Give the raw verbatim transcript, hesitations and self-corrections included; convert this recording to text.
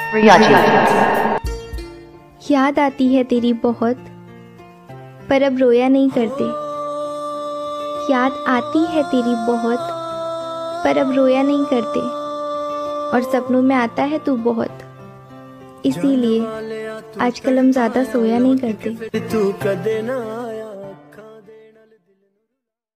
याद आती है तेरी बहुत, पर अब रोया नहीं करते। याद आती है तेरी बहुत, पर अब रोया नहीं करते। और सपनों में आता है तू बहुत, इसीलिए आजकल हम ज़्यादा सोया नहीं करते।